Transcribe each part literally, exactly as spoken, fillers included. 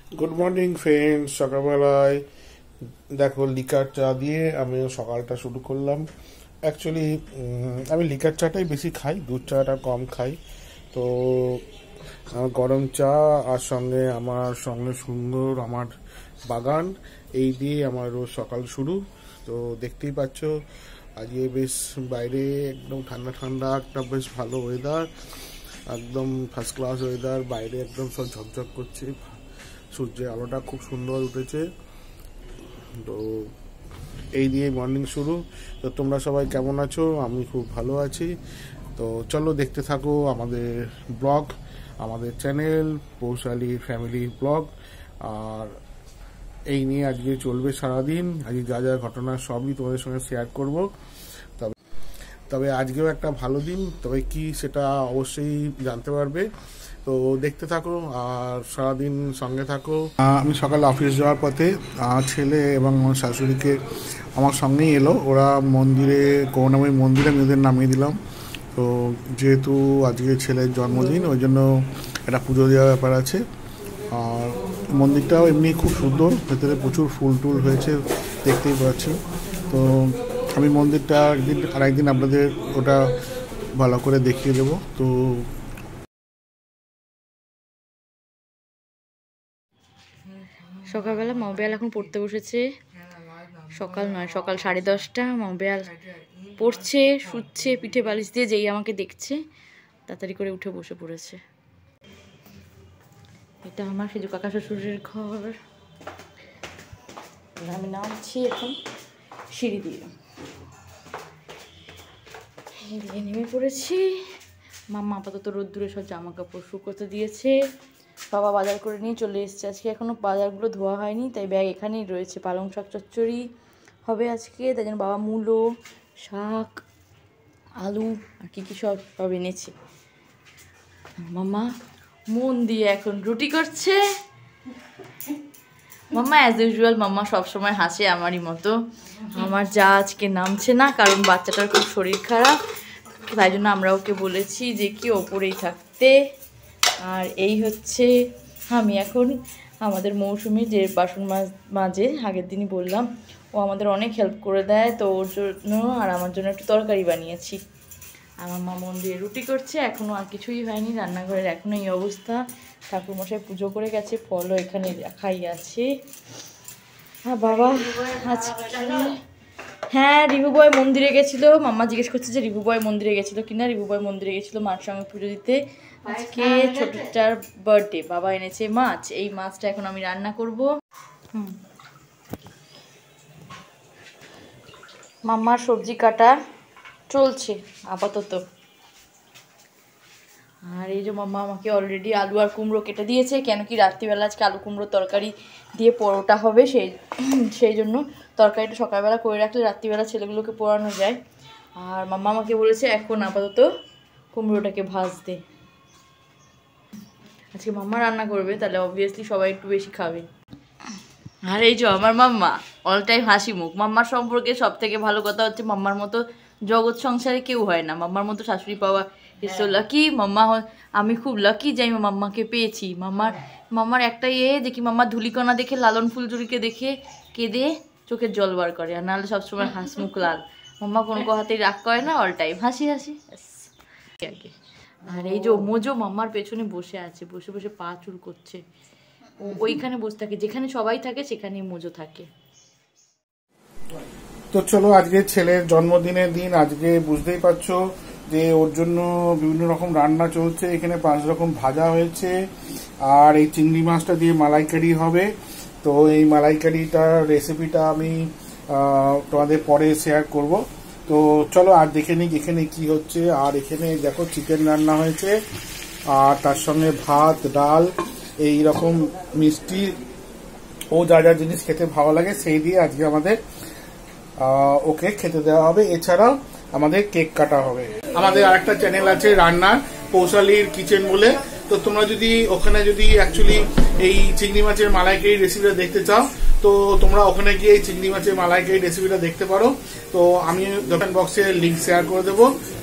Good morning friends. সকালবেলায় দেখো liquor চা দিয়ে আমি সকালটা শুরু করলাম। অ্যাকচুয়ালি আমি লিকার চাটাই বেশি খাই, দুধ চাটা কম খাই। তো গরম চা আর সঙ্গে আমার সঙ্গে সুন্দর আমার বাগান, এই দিয়ে আমার রোজ সকাল শুরু। তো দেখতেই পাচ্ছ আজকে বেশ বাইরে একদম ঠান্ডা ঠান্ডা একটা বেশ ভালো ওয়েদার, একদম ফার্স্ট ক্লাস ওয়েদার। বাইরে একদম সব ঝকঝক করছে, সূর্যের আলোটা খুব সুন্দর উঠেছে। তো এই দিয়ে মর্নিং শুরু। তো তোমরা সবাই কেমন আছো? আমি খুব ভালো আছি। তো চলো দেখতে থাকো আমাদের ব্লগ, আমাদের চ্যানেল পৌশালী ফ্যামিলি ব্লগ। আর এই নিয়ে আজকে চলবে সারাদিন। আজকে যা যা ঘটনা সবই তোমাদের সঙ্গে শেয়ার করব। তবে তবে আজকেও একটা ভালো দিন, তবে কি সেটা অবশ্যই জানতে পারবে। তো দেখতে থাকো আর সারাদিন সঙ্গে থাকো। আমি সকালে অফিস যাওয়ার পথে ছেলে এবং আমার শাশুড়িকে আমার সঙ্গেই এলো। ওরা মন্দিরে, করুণাময়ী মন্দিরে আমি ওদের নামিয়ে দিলাম। তো যেহেতু আজকে ছেলের জন্মদিন, ওই জন্য একটা পুজো দেওয়ার ব্যাপার আছে। আর মন্দিরটাও এমনি খুব সুন্দর, ভেতরে প্রচুর ফুল টুল হয়েছে, দেখতেই পাচ্ছি। তো আমি মন্দিরটা একদিন আর একদিন আপনাদের ওটা ভালো করে দেখিয়ে দেবো। তো সকালবেলা মামবেয়াল এখন পড়তে বসেছে। সকাল নয়, সকাল সাড়ে দশটা। মামবেয়াল পড়ছে, শুচ্ছে পিঠে বালিশ দিয়ে। যেই আমাকে দেখছে তাড়াতাড়ি করে উঠে বসে পড়েছে। এটা আমার সেজু কাকা শ্বশুরের ঘর। আমি নামছি এখন সিঁড়ি দিয়ে দিয়ে নেমে পড়েছি। মাম্মা আপাতত রোদ্দুরে সব জামা কাপড় শুকোতে দিয়েছে। বাবা বাজার করে নিয়ে চলে এসেছে। আজকে এখনও বাজারগুলো ধোয়া হয়নি, তাই ব্যাগ এখানেই রয়েছে। পালং শাক চচ্চড়ি হবে আজকে, তাই জন্য বাবা মূলো, শাক, আলু আর কী কী সব সব এনেছে। মাম্মা মন দিয়ে এখন রুটি করছে। মাম্মা অ্যাজ ইউজুয়াল মাম্মা সবসময় হাসে আমারই মতো। আমার যা আজকে নামছে না, কারণ বাচ্চাটার খুব শরীর খারাপ, তাই জন্য আমরা ওকে বলেছি যে কি ওপরেই থাকতে। আর এই হচ্ছে আমি এখন আমাদের মৌসুমি যে বাসন মাজ মাঝে আগের দিনই বললাম, ও আমাদের অনেক হেল্প করে দেয়। তো ওর জন্য আর আমার জন্য একটু তরকারি বানিয়েছি। আমার মা মন দিয়ে রুটি করছে। এখনও আর কিছুই হয়নি রান্নাঘরের, এখনও এই অবস্থা। ঠাকুরমশাই পুজো করে গেছে, ফলও এখানে রাখাই আছে। হ্যাঁ বাবা আজকে হ্যাঁ রিভু বয় মন্দিরে গেছিলো। মাম্মা জিজ্ঞেস করছে যে রিভু বয় মন্দিরে গেছিলো কিনা। রিভু বয় মন্দিরে গেছিলো মার সঙ্গে পুজো দিতে। আজকে ছোটটার বার্থডে। বাবা এনেছে মাছ, এই মাছটা এখন আমি রান্না করব। হুম মাম্মার সবজি কাটা চলছে আপাতত। আর এই যে মাম্মা আমাকে অলরেডি আলু আর কুমড়ো কেটে দিয়েছে, কেন কি রাত্রিবেলা আজকে আলু কুমড়োর তরকারি দিয়ে পরোটা হবে, সেই সেই জন্য তরকারিটা সকালবেলা করে রাখলে রাত্রিবেলা ছেলেগুলোকে পোড়ানো যায়। আর মাম্মা আমাকে বলেছে এখন আপাতত কুমড়োটাকে ভাজতে। আজকে মাম্মা রান্না করবে, তাহলে অবভিয়াসলি সবাই একটু বেশি খাবে। আর এই যে আমার মাম্মা অল টাইম হাসি মুখ। মাম্মার সম্পর্কে সব থেকে ভালো কথা হচ্ছে মাম্মার মতো জগৎ সংসারে কেউ হয় না। মাম্মার মতো শাশুড়ি পাওয়া ইজ সো লাকি। মাম্মা আমি খুব লাকি যে আমি মাম্মাকে পেয়েছি। মাম্মার মাম্মার একটাই এ যে কি মাম্মার ধুলিকণা দেখে, লালন ফুলঝুরিকে দেখে কেঁদে চোখের জল বার করে, আর নাহলে সবসময় হাসমুখ লাল। মাম্মা কোনো কথাতেই রাগ করে না, অল টাইম হাসি হাসি আগে। আর এই যে মোজো মাম্মার পেছনে বসে আছে, বসে বসে পা চুল করছে। ও ওইখানে বসে থাকে, যেখানে সবাই থাকে সেখানেই মোজো থাকে। তো চলো আজকে ছেলের জন্মদিনের দিন। আজকে বুঝতেই পারছো যে ওর জন্য বিভিন্ন রকম রান্না চলছে। এখানে পাঁচ রকম ভাজা হয়েছে, আর এই চিংড়ি মাছটা দিয়ে মালাইকারি হবে। তো এই মালাইকারিটার রেসিপিটা আমি তোমাদের পরে শেয়ার করব। তো চলো আর দেখে নিই এখানে কি হচ্ছে। আর এখানে দেখো চিকেন রান্না হয়েছে, আর তার সঙ্গে ভাত, ডাল, এই রকম মিষ্টি, ও যা যা জিনিস খেতে ভালো লাগে সেই দিয়ে আজকে আমাদের ওকে খেতে দেওয়া হবে। এছাড়াও আমাদের কেক কাটা হবে। আমাদের আরেকটা চ্যানেল আছে রান্নার, পৌশালীর কিচেন বলে। তো তোমরা যদি ওখানে যদি অ্যাকচুয়ালি এই চিংড়ি মাছের মালাইকারি রেসিপিটা দেখতে চাও, তো তোমরা ওখানে গিয়ে এই চিংড়ি মাছের মালাইকারি রেসিপিটা দেখতে পারো। তো আমি দোকান বক্সে লিঙ্ক শেয়ার করে দেবো,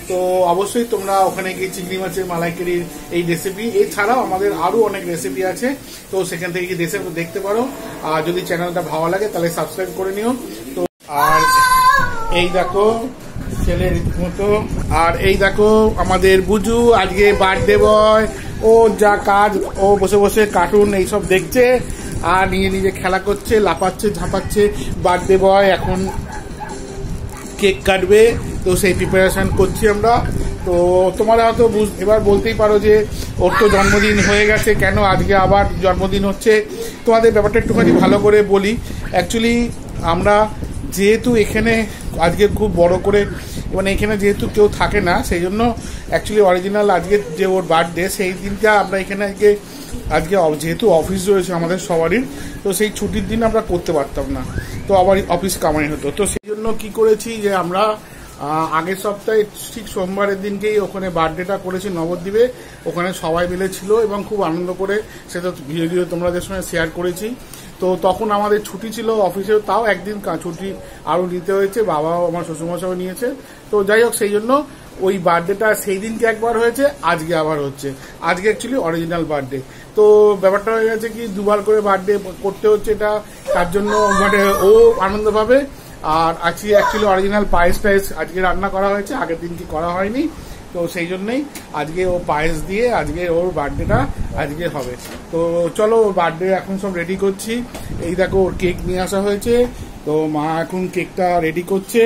তো অবশ্যই তোমরা ওখানে গিয়ে চিংড়ি মাছের মালাইকারির এই রেসিপি এছাড়াও আমাদের আরো অনেক রেসিপি আছে, তো সেখান থেকে গিয়ে রেসিপি দেখতে পারো। আর যদি চ্যানেলটা ভালো লাগে তাহলে সাবস্ক্রাইব করে নিও। তো আর এই দেখো ছেলে রীতিমতো, আর এই দেখো আমাদের বুজু আজকে বার্থডে বয়, ও যা কাজ ও বসে বসে কার্টুন এইসব দেখছে আর নিজে নিজে খেলা করছে, লাফাচ্ছে ঝাঁপাচ্ছে। বার্থডে বয় এখন কেক কাটবে, তো সেই প্রিপারেশন করছি আমরা। তো তোমরা হয়তো এবার বলতেই পারো যে ওর তো জন্মদিন হয়ে গেছে, কেন আজকে আবার জন্মদিন হচ্ছে। তোমাদের ব্যাপারটা একটুখানি ভালো করে বলি। অ্যাকচুয়ালি আমরা যেহেতু এখানে আজকে খুব বড় করে, মানে এখানে যেহেতু কেউ থাকে না, সেই জন্য অ্যাকচুয়ালি অরিজিনাল আজকে যে ওর বার্থডে সেই দিনটা আমরা এখানে আজকে আজকে যেহেতু অফিস রয়েছে আমাদের সবারই, তো সেই ছুটির দিন আমরা করতে পারতাম না, তো আবার অফিস কামাই হতো। তো সেই জন্য কী করেছি যে আমরা আগের সপ্তাহে ঠিক সোমবারের দিনকেই ওখানে বার্থডেটা করেছি নবদ্বীপে। ওখানে সবাই মিলে ছিল এবং খুব আনন্দ করে সেটা ভিডিও তোমাদের সঙ্গে শেয়ার করেছি। তো তখন আমাদের ছুটি ছিল অফিসেও, তাও একদিন ছুটি আরও নিতে হয়েছে, বাবাও আমার শ্বশুরমশাও নিয়েছে। তো যাই হোক, সেই জন্য ওই বার্থডেটা সেই দিনকে একবার হয়েছে, আজকে আবার হচ্ছে। আজকে অ্যাকচুয়ালি অরিজিনাল বার্থডে। তো ব্যাপারটা হয়ে গেছে কি দুবার করে বার্থডে করতে হচ্ছে, এটা তার জন্য মানে ও আনন্দ পাবে। আর আজকে অ্যাকচুয়ালি অরিজিনাল পায়েস টায়েস আজকে রান্না করা হয়েছে, আগের দিন কি করা হয়নি। তো সেই জন্যই আজকে ও পায়েস দিয়ে আজকে ওর বার্থডেটা আজকে হবে। তো চলো বার্থডে এখন সব রেডি করছি। এই দেখো ওর কেক নিয়ে আসা হয়েছে, তো মা এখন কেকটা রেডি করছে।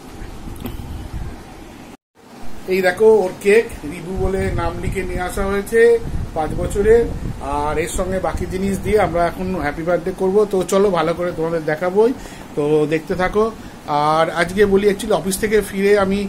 এই দেখো ওর কেক, রিভু বলে নাম লিখে নিয়ে আসা হয়েছে, পাঁচ বছরের। আর এর সঙ্গে বাকি জিনিস দিয়ে আমরা এখন হ্যাপি বার্থডে করবো। তো চলো ভালো করে তোমাদের দেখাবোই, তো দেখতে থাকো। আর আজকে বলি অ্যাকচুয়ালি অফিস থেকে ফিরে আমি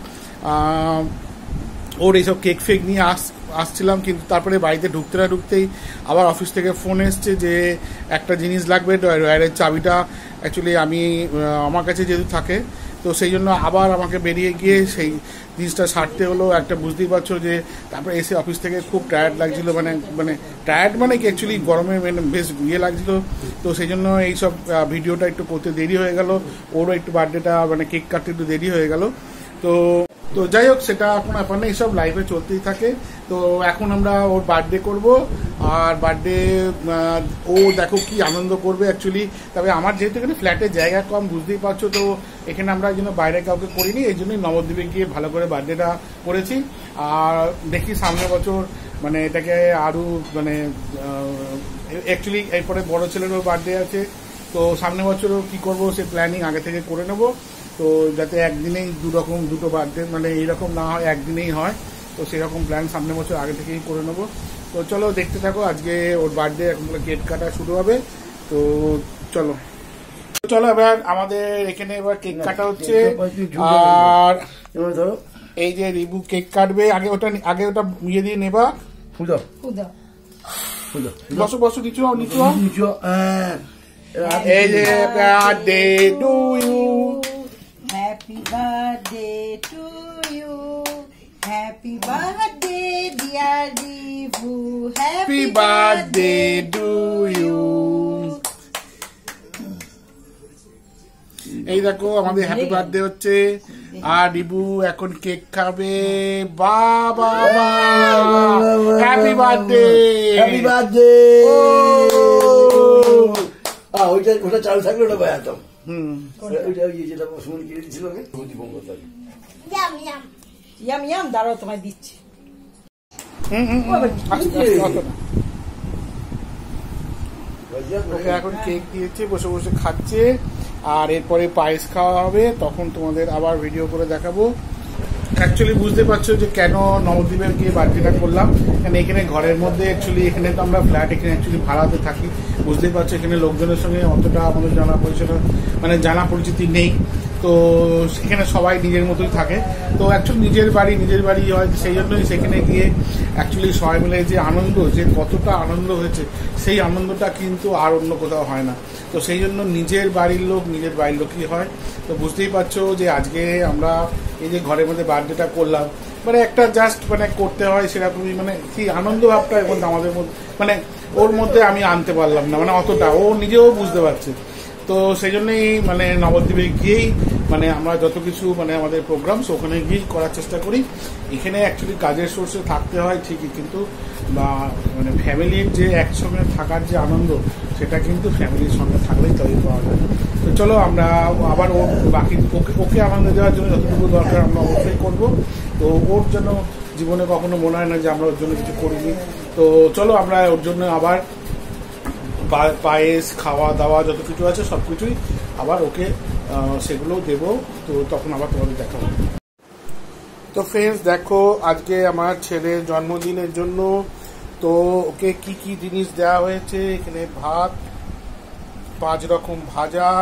ওর এইসব কেক ফেক নিয়ে আস আসছিলাম কিন্তু তারপরে বাড়িতে ঢুকতে না ঢুকতেই আবার অফিস থেকে ফোন এসছে যে একটা জিনিস লাগবে, ড্রয়ারের চাবিটা অ্যাকচুয়ালি আমি আমার কাছে যেহেতু থাকে, তো সেই জন্য আবার আমাকে বেরিয়ে গিয়ে সেই জিনিসটা সারতে হলো। একটা বুঝতেই পারছো যে তারপরে এসে অফিস থেকে খুব টায়ার্ড লাগছিল, মানে মানে টায়ার্ড মানে কি অ্যাকচুয়ালি গরমে বেশ ইয়ে লাগছিল। তো সেই জন্য এইসব ভিডিওটা একটু করতে দেরি হয়ে গেল, ওরও একটু বার্থডেটা মানে কেক কাটতে একটু দেরি হয়ে গেল। তো তো যাই হোক, সেটা এখন আপনার এইসব লাইফে চলতেই থাকে। তো এখন আমরা ওর বার্থডে করব, আর বার্থডে ও দেখো কি আনন্দ করবে অ্যাকচুয়ালি। তবে আমার যেহেতু এখানে ফ্ল্যাটের জায়গা কম, বুঝতেই পারছো, তো এখানে আমরা যেন বাইরে কাউকে করিনি, এই জন্যই নবদ্বীপে গিয়ে ভালো করে বার্থডেটা করেছি। আর দেখি সামনের বছর মানে এটাকে আরও মানে অ্যাকচুয়ালি এরপরে বড় ছেলেরও বার্থডে আছে, তো সামনের বছরও কী করবো সে প্ল্যানিং আগে থেকে করে নেবো। তো যাতে একদিনেই দু রকম দুটো বার্থডে মানে এইরকম না হয়, একদিনেই হয়, তো সেরকম প্ল্যান সামনের বছর আগে থেকেই করে নেবো। তো চলো দেখতে থাকো, আজকে ওর বার্থডে এখন কেক কাটা শুরু হবে। তো চলো চলো এবার আমাদের এখানে এবার কেক কাটা হচ্ছে। আর এই যে রিভু কেক কাটবে, আগে ওটা আগে ওটা ইয়ে দিয়ে নেবা, বসো বসো নিচু হও নিচু হও। এই যে birthday to you, Happy birthday to you. Happy birthday, dear Rivu. Happy birthday to you. এই দেখো আমাদের হ্যাপি বার্থডে হচ্ছে, আর রিভু এখন কেক খাবে। বাবা হ্যাপি বার্থডে, হ্যাপি বার্থডে। ওইটা ওটা চালু থাকলে ওটা বায়াতাম। হুম ওইটা যেটা সুমন কিনে দিয়েছিল ইয়াম ইয়াম ইয়াম ইয়াম দাঁড়াও তোমায় দিচ্ছি। ওকে এখন কেক দিয়েছে, বসে বসে খাচ্ছে। আর এরপরে পায়েস খাওয়া হবে, তখন তোমাদের আবার ভিডিও করে দেখাবো। অ্যাকচুয়ালি বুঝতে পারছো যে কেন নবদ্বীপে গিয়ে বার্থডেটা করলাম, কারণ এখানে ঘরের মধ্যে অ্যাকচুয়ালি এখানে তো আমরা ফ্ল্যাট এখানে অ্যাকচুয়ালি ভাড়াতে থাকি, বুঝতেই পারছো এখানে লোকজনের সঙ্গে অতটা আমাদের জানা পরিচয় মানে জানা পরিচিতি নেই। তো সেখানে সবাই নিজের মতোই থাকে, তো অ্যাকচুয়ালি নিজের বাড়ি নিজের বাড়ি হয়, সেই জন্যই সেখানে গিয়ে অ্যাকচুয়ালি সবাই মিলে যে আনন্দ, যে কতটা আনন্দ হয়েছে সেই আনন্দটা কিন্তু আর অন্য কোথাও হয় না। তো সেই জন্য নিজের বাড়ির লোক নিজের বাড়ির লোকই হয়। তো বুঝতেই পারছো যে আজকে আমরা এই যে ঘরের মধ্যে বার্থডেটা করলাম, মানে একটা জাস্ট মানে করতে হয় সেরকমই, মানে সেই আনন্দ ভাবটা এখন আমাদের মধ্যে মানে ওর মধ্যে আমি আনতে পারলাম না, মানে অতটা ও নিজেও বুঝতে পারছে। তো সেই জন্যই মানে নবদ্বীপে গিয়েই মানে আমরা যত কিছু মানে আমাদের প্রোগ্রামস ওখানে গিয়ে করার চেষ্টা করি। এখানে অ্যাকচুয়ালি কাজের সোর্সে থাকতে হয় ঠিকই, কিন্তু বা মানে ফ্যামিলির যে একসঙ্গে থাকার যে আনন্দ সেটা কিন্তু ফ্যামিলির সঙ্গে থাকলেই তৈরি পাওয়া যায়। তো চলো আমরা আবার ওর বাকি ওকে ওকে আনন্দ দেওয়ার জন্য যতটুকু দরকার আমরা অবশ্যই করবো। তো ওর জন্য জীবনে কখনো মনে হয় না যে আমরা ওর জন্য কিছু করিনি। তো চলো আমরা ওর জন্য আবার পায়েস খাওয়া দাওয়া যত কিছু আছে সব কিছুই আবার ওকে সেগুলো দেবো। তো তখন আবার তোমাদের দেখা হবে। তো ফ্রেন্ডস দেখো, আজকে আমার ছেলের জন্মদিনের জন্য তো ওকে কি কি জিনিস দেওয়া হয়েছে। এখানে ভাত, পাঁচ রকম ভাজা,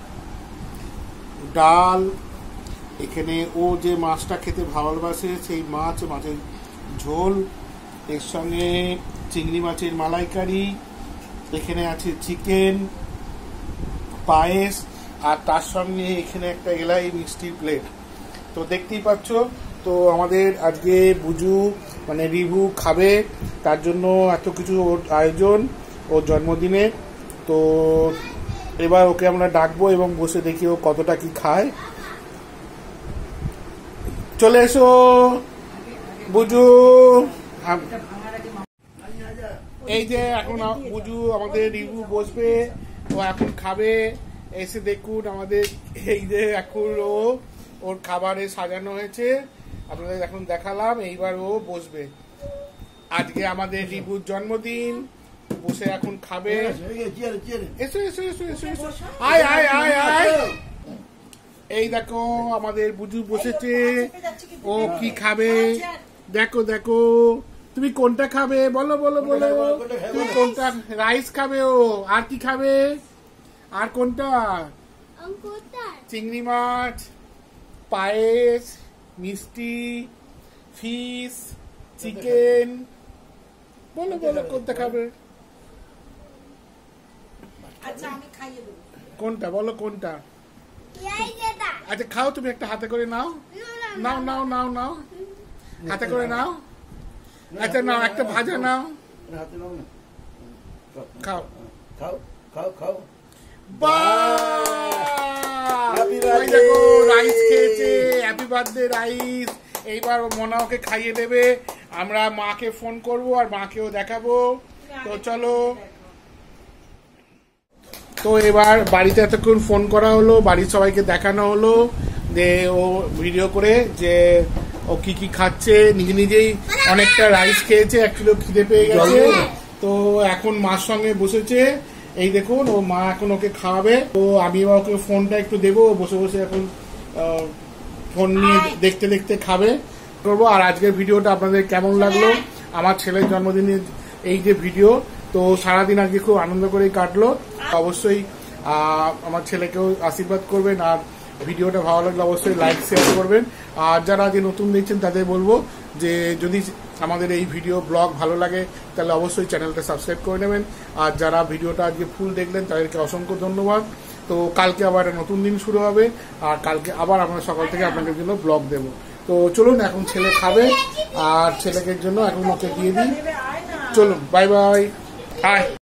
ডাল, এখানে ও যে মাছটা খেতে ভালোবাসে সেই মাছ, মাছের ঝোল, এর সঙ্গে চিংড়ি মাছের মালাইকারি, এখানে আছে চিকেন, পায়েস, আর তার সঙ্গে এখানে একটা এলাই মিষ্টির প্লেট। তো দেখতেই পাচ্ছ, তো আমাদের আজকে বুজু মানে রিভু খাবে, তার জন্য এত কিছু ওর আয়োজন ওর জন্মদিনে। তো এবার ওকে আমরা ডাকবো এবং বসে দেখি ও কতটা কি খায়। চলে এসো বুজু। এই যে এখন বুজু আমাদের রিভু বসবে, ও এখন খাবে। এসে দেখুন আমাদের এই যে এখন ও ওর খাবারে সাজানো হয়েছে, আপনাদের এখন দেখালাম। এইবার ও বসবে। আজকে আমাদের রিভুর জন্মদিন, বসে এখন খাবে। এসো এসো এসো এসো এসো, আয় আয় আয় আয়। এই দেখো আমাদের বুজু বসেছে, ও কি খাবে দেখো দেখো। তুমি কোনটা খাবে বলো বলো বলো, তুমি কোনটা? রাইস খাবে ও, আর কি খাবে? আর কোনটা? চিংড়ি মাছ, পায়েস, মিষ্টি, ফিশ, চিকেন, বলো বলো কোনটা খাবে? কোনটা বলো কোনটা? আচ্ছা খাও, তুমি একটা হাতে করে নাও, নাও নাও নাও নাও, হাতে করে নাও। আচ্ছা নাও, একটা ভাজা নাও, খাও খাও খাও খাও। দেখো রাইস খেয়েছে, হ্যাপি বার্থডে রাইস। এইবার মোনা ওকে খাইয়ে দেবে, আমরা মাকে ফোন করব আর মাকেও দেখাবো। তো চলো, তো এবার বাড়িতে এতক্ষণ ফোন করা হলো, বাড়ির সবাইকে দেখানো হলো যে ও ভিডিও করে যে ও কি কি খাচ্ছে। নিজে নিজেই অনেকটা রাইস খেয়েছে, অ্যাকচুয়ালি খিদে পেয়ে গেছে। তো এখন মার সঙ্গে বসেছে, এই দেখুন ও মা এখন ওকে খাওয়াবে। তো আমি এবার ওকে ফোনটা একটু দেবো, বসে বসে এখন ফোন নিয়ে দেখতে দেখতে খাবে করবো। আর আজকের ভিডিওটা আপনাদের কেমন লাগলো? আমার ছেলের জন্মদিনের এই যে ভিডিও, তো সারাদিন আজকে খুব আনন্দ করেই কাটলো। অবশ্যই আমার ছেলেকেও আশীর্বাদ করবেন, আর ভিডিওটা ভালো লাগলে অবশ্যই লাইক শেয়ার করবেন। আর যারা যে নতুন দেখছেন তাদের বলবো যে যদি আমাদের এই ভিডিও ব্লগ ভালো লাগে তাহলে অবশ্যই চ্যানেলটা সাবস্ক্রাইব করে নেবেন। আর যারা ভিডিওটা আজকে ফুল দেখলেন তাদেরকে অসংখ্য ধন্যবাদ। তো কালকে আবার একটা নতুন দিন শুরু হবে, আর কালকে আবার আমরা সকাল থেকে আপনাদের জন্য ব্লগ দেবো। তো চলুন, এখন ছেলে খাবে আর ছেলেকে জন্য এখন ওকে দিয়ে দিই। চলুন, বাই বাই। আয়।